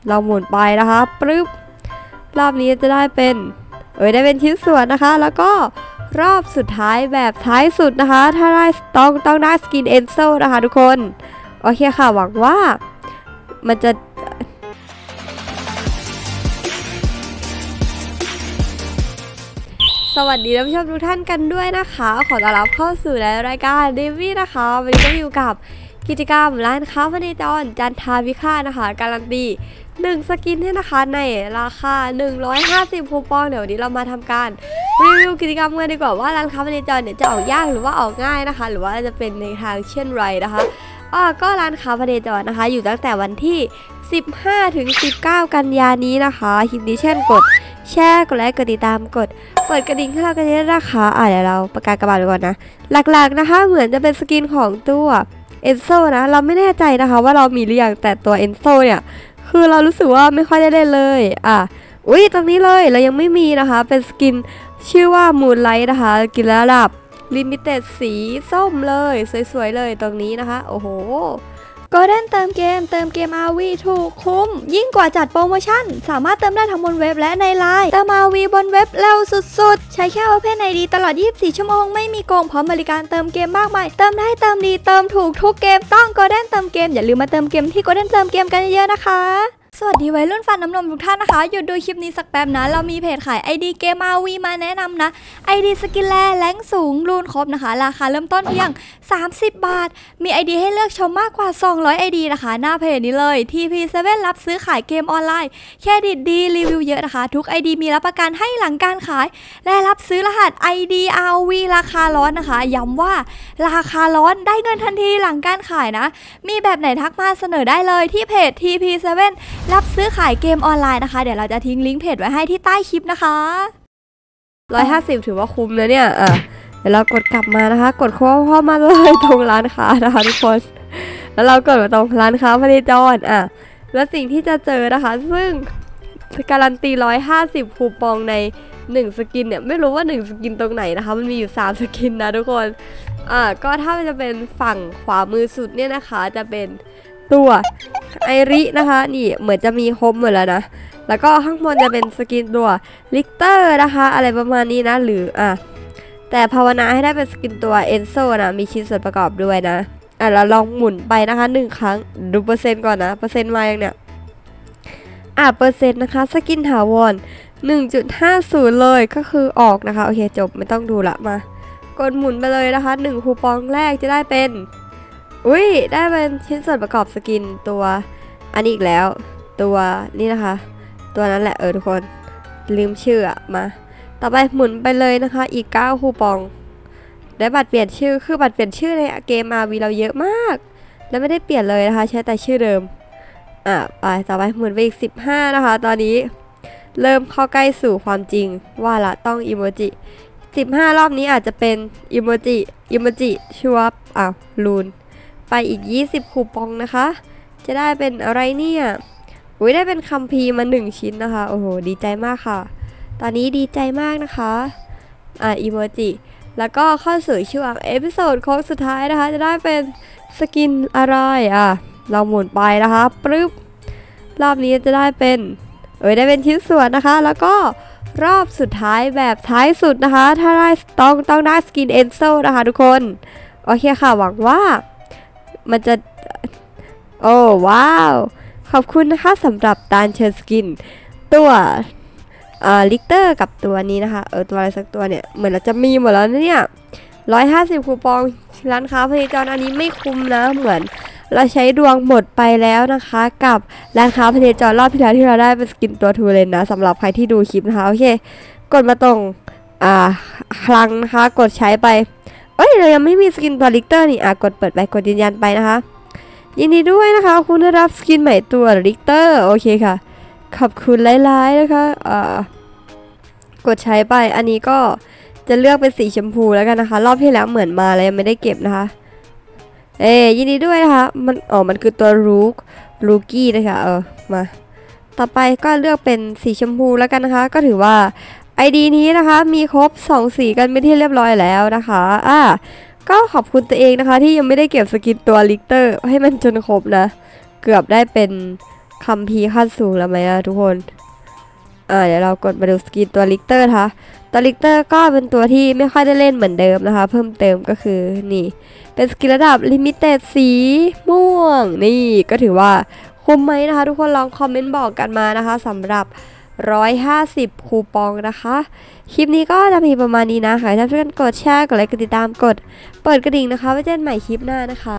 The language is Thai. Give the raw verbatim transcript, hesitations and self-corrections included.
เราหมุนไปนะคะปึ๊บรอบนี้จะได้เป็นเอ้ยได้เป็นชิ้นส่วนนะคะแล้วก็รอบสุดท้ายแบบท้ายสุดนะคะถ้าได้ต้องต้องได้สกินเอนโซนะคะทุกคนโอเคค่ะหวังว่ามันจะสวัสดีท่านผู้ชมทุกท่านกันด้วยนะคะขอต้อนรับเข้าสู่ในรายการเดวี่นะคะวันนี้ก็อยู่กับกิจกรรมร้านค้าพเนจรจันทาวิฆาตนะคะการันตีหนึ่งสกินให้นะคะในราคาหนึ่งร้อยห้าสิบคูปองเดี๋ยววันนี้เรามาทำการรีวิวกิจกรรมกันดีกว่าว่าร้านค้าพเนจรเนี่ยจะออกยากหรือว่าออกง่ายนะคะหรือว่าจะเป็นในทางเช่นไรนะคะอ่าก็ร้านค้าพเนจรนะคะอยู่ตั้งแต่วันที่สิบห้าถึงสิบเก้ากันยานี้นะคะคลิปนี้เช่นกดแชร์กดไลค์กดติดตามกดเปิดกระดิ่งให้เรากันด้วยนะคะอ่าเดี๋ยวเราประกาศกระบาดก่อนนะหลักๆนะคะเหมือนจะเป็นสกินของตัวเอนโซนะเราไม่แน่ใจนะคะว่าเรามีหรือยังแต่ตัวเอนโซเนี่ยคือเรารู้สึกว่าไม่ค่อยได้เล่นเลยอ่ะอุ้ยตรงนี้เลยเรายังไม่มีนะคะเป็นสกินชื่อว่ามูนไลท์นะคะกินระดับลิมิเต็ดสีส้มเลยสวยๆเลยตรงนี้นะคะโอ้โหโกลเด้นเติมเกมเติมเกม อาร์ วี ถูกคุ้มยิ่งกว่าจัดโปรโมชั่นสามารถเติมได้ทั้งบนเว็บและในไลน์เติม อาร์ วี บนเว็บเร็วสุดๆใช้แค่ Open ไอ ดี ตลอดยี่สิบสี่ชั่วโมงไม่มีโกงพร้อมบริการเติมเกมมากมายเติมได้เติมดีเติมถูกทุกเกมต้องโกลเด้นเติมเกมอย่าลืมมาเติมเกมที่โกลเด้นเติมเกมกันเยอะๆนะคะสวัสดีวัยรุ่นฟันน้ำนมทุกท่านนะคะหยุดดูคลิปนี้สักแป๊บนะเรามีเพจขาย ไอ ดี เกม อาร์ วี มาแนะนำนะ ไอ ดี สกินแลแรงสูงรูนครบนะคะราคาเริ่มต้นเพียงสามสิบบาทมี ไอ ดี ให้เลือกชมมากกว่าสองร้อย ไอ ดี นะคะหน้าเพจนี้เลย ที พี เซเว่น รับซื้อขายเกมออนไลน์เครดิตดีรีวิวเยอะนะคะทุก ไอ ดี มีรับประกันให้หลังการขายและรับซื้อรหัส ไอ ดี อาร์ วี ราคาร้อนนะคะย้ำว่าราคาร้อนได้เงินทันทีหลังการขายนะมีแบบไหนทักมาเสนอได้เลยที่เพจ ที พี เซเว่น รับซื้อขายเกมออนไลน์นะคะเดี๋ยวเราจะทิ้งลิงก์เพจไว้ให้ที่ใต้คลิปนะคะหนึ่งร้อยห้าสิบถือว่าคุ้มนะเนี่ยอ่ะเดี๋ยวเรากดกลับมานะคะกดเข้าเข้ามาเลยตรงร้านค้านะคะทุกคนแล้วเรากดมาตรงร้านค้าพเนจรอ่ะแล้วสิ่งที่จะเจอนะคะซึ่งการันตีหนึ่งร้อยห้าสิบคูปองในหนึ่งสกินเนี่ยไม่รู้ว่าหนึ่งสกินตรงไหนนะคะมันมีอยู่สามสกินนะทุกคนอ่ะก็ถ้าจะเป็นฝั่งขวามือสุดเนี่ยนะคะจะเป็นตัวไอรินะคะนี่เหมือนจะมีครบหมดแล้วนะแล้วก็ข้างบนจะเป็นสกินตัวลิกเตอร์นะคะอะไรประมาณนี้นะหรืออ่ะแต่ภาวนาให้ได้เป็นสกินตัวเอนโซนะมีชิ้นส่วนประกอบด้วยนะอ่ะเราลองหมุนไปนะคะหนึ่งครั้งดูเปอร์เซ็นต์ก่อนนะเปอร์เซ็นต์มาอย่างเนี้ยอ่ะเปอร์เซ็นต์นะคะสกินถาวร หนึ่งจุดห้าศูนย์ เลยก็คือออกนะคะโอเคจบไม่ต้องดูละมากดหมุนไปเลยนะคะหนึ่งคูปองแรกจะได้เป็นอุ้ยได้เป็นชิ้นส่วนประกอบสกินตัวอันนี้อีกแล้วตัวนี่นะคะตัวนั้นแหละเออทุกคนลืมชื่ออะมาต่อไปหมุนไปเลยนะคะอีกเก้าคูปองได้บัตรเปลี่ยนชื่อคือบัตรเปลี่ยนชื่อในเกม อาร์ วี เราเยอะมากแล้วไม่ได้เปลี่ยนเลยนะคะใช้แต่ชื่อเดิมอ่ะไปต่อไปหมุนไปอีกสิบห้านะคะตอนนี้เริ่มเข้าใกล้สู่ความจริงว่าละต้องอิโมจิสิบห้ารอบนี้อาจจะเป็นอิโมจิอิโมจิชัวร์อ่ะลูนไปอีกยี่สิบคูปองนะคะจะได้เป็นอะไรเนี่ยอุ้ยได้เป็นคัมภีร์มาหนึ่งชิ้นนะคะโอ้โหดีใจมากค่ะตอนนี้ดีใจมากนะคะอ่าอีโมจิแล้วก็เข้าสู่ช่วงเอพิโซดโค้งสุดท้ายนะคะจะได้เป็นสกินอะไรอ่ะเราหมุนไปนะคะปึ๊บรอบนี้จะได้เป็นเอ้ยได้เป็นชิ้นส่วนนะคะแล้วก็รอบสุดท้ายแบบท้ายสุดนะคะถ้าได้ต้องต้องได้สกินเอนโซนะคะทุกคนโอเคค่ะหวังว่ามันจะโอ้ว้าวขอบคุณนะคะสำหรับตาลเชิญสกินตัวอ่าลิกเตอร์กับตัวนี้นะคะเออตัวอะไรสักตัวเนี่ยเหมือนเราจะมีหมดแล้วนะเนี่ยหนึ่งร้อยห้าสิบคูปองร้านค้าพเนจรอันนี้ไม่คุ้มนะเหมือนเราใช้ดวงหมดไปแล้วนะคะกับร้านค้าพเนจรรอบที่แล้วที่เราได้เป็นสกินตัวทูเลนนะสำหรับใครที่ดูคลิปนะคะโอเคกดมาตรงอ่าคลังนะคะกดใช้ไปเอ้ยเรายังไม่มีสกินตัวลิกเตอร์นี่อ่ะกดเปิดไปกดยืนยันไปนะคะยินดีด้วยนะคะคุณได้รับสกินใหม่ตัวลิกเตอร์โอเคค่ะขอบคุณหลายๆนะคะอ่ากดใช้ไปอันนี้ก็จะเลือกเป็นสีชมพูแล้วกันนะคะรอบที่แล้วเหมือนมาแล้วไม่ได้เก็บนะคะเอ้ยินดีด้วยนะคะมันอ๋อมันคือตัวรูกรูกี้นะคะเออมาต่อไปก็เลือกเป็นสีชมพูแล้วกันนะคะก็ถือว่า ไอ ดี นี้นะคะมีครบสองสีกันไม่ที่เรียบร้อยแล้วนะคะอ่าก็ขอบคุณตัวเองนะคะที่ยังไม่ได้เก็บสกินตัวลิกเตอร์ให้มันจนครบนะเกือบได้เป็นคัมภีร์ขั้นสูงแล้วไหมนะทุกคนอ่าเดี๋ยวเรากดมาดูสกินตัวลิกเตอร์นะคะตัวลิกเตอร์ก็เป็นตัวที่ไม่ค่อยได้เล่นเหมือนเดิมนะคะเพิ่มเติมก็คือนี่เป็นสกินระดับลิมิเต็ดสีม่วงนี่ก็ถือว่าคุ้มไหมนะคะทุกคนลองคอมเมนต์บอกกันมานะคะสำหรับหนึ่งร้อยห้าสิบคูปองนะคะคลิปนี้ก็จะมีประมาณนี้นะค่ะถ้าเพื่อนกดแชร์กดไลค์กดติดตามกดเปิดกระดิ่งนะคะไว้เจอกันใหม่คลิปหน้านะคะ